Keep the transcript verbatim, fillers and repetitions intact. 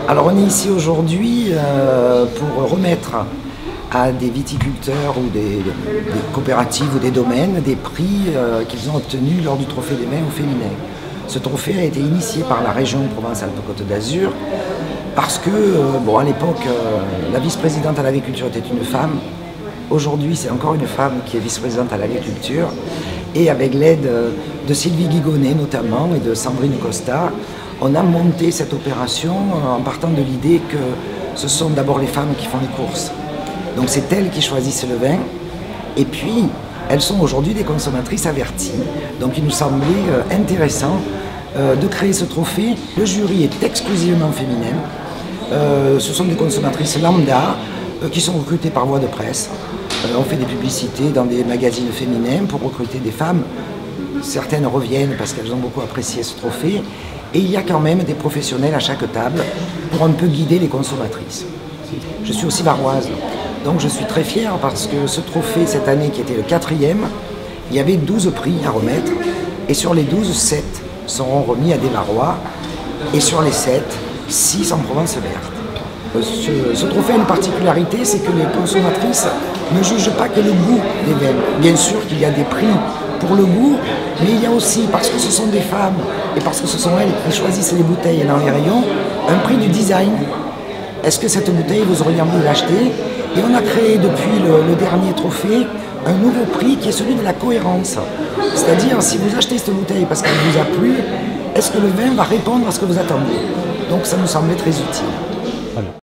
Alors on est ici aujourd'hui euh, pour remettre à des viticulteurs ou des, des coopératives ou des domaines des prix euh, qu'ils ont obtenus lors du Trophée des vins au féminin. Ce trophée a été initié par la région Provence-Alpes-Côte d'Azur parce que, euh, bon, à l'époque, euh, la vice-présidente à l'agriculture était une femme. Aujourd'hui, c'est encore une femme qui est vice-présidente à l'agriculture. Et avec l'aide de Sylvie Guigonnet notamment et de Sandrine Costa, on a monté cette opération en partant de l'idée que ce sont d'abord les femmes qui font les courses. Donc c'est elles qui choisissent le vin. Et puis, elles sont aujourd'hui des consommatrices averties. Donc il nous semblait intéressant de créer ce trophée. Le jury est exclusivement féminin. Euh, ce sont des consommatrices lambda euh, qui sont recrutées par voie de presse. Euh, on fait des publicités dans des magazines féminins pour recruter des femmes. Certaines reviennent parce qu'elles ont beaucoup apprécié ce trophée. Et il y a quand même des professionnels à chaque table pour un peu guider les consommatrices. Je suis aussi varoise, donc je suis très fière parce que ce trophée cette année qui était le quatrième, il y avait douze prix à remettre. Et sur les douze, sept seront remis à des Varois. Et sur les sept, six en Provence verte. Ce, ce trophée a une particularité, c'est que les consommatrices ne jugent pas que le goût des vins. Bien sûr qu'il y a des prix pour le goût, mais il y a aussi, parce que ce sont des femmes et parce que ce sont elles qui choisissent les bouteilles dans les rayons, un prix du design. Est-ce que cette bouteille, vous auriez envie de l'acheter? Et on a créé depuis le, le dernier trophée un nouveau prix qui est celui de la cohérence. C'est-à-dire, si vous achetez cette bouteille parce qu'elle vous a plu, est-ce que le vin va répondre à ce que vous attendez? Donc ça nous semblait très utile.